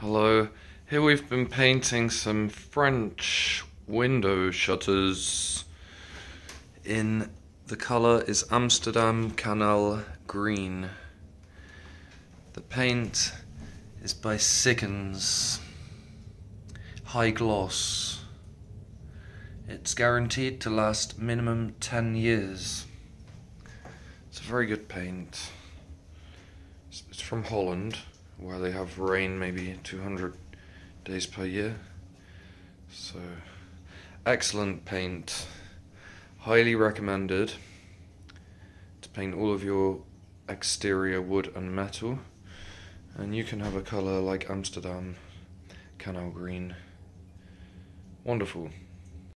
Hello, here we've been painting some French window shutters the colour is Amsterdam Canal green. The paint is by Sikkens, high gloss. It's guaranteed to last minimum 10 years. It's a very good paint. It's from Holland, where they have rain maybe 200 days per year. So, excellent paint. Highly recommended to paint all of your exterior wood and metal. And you can have a colour like Amsterdam Canal green. Wonderful.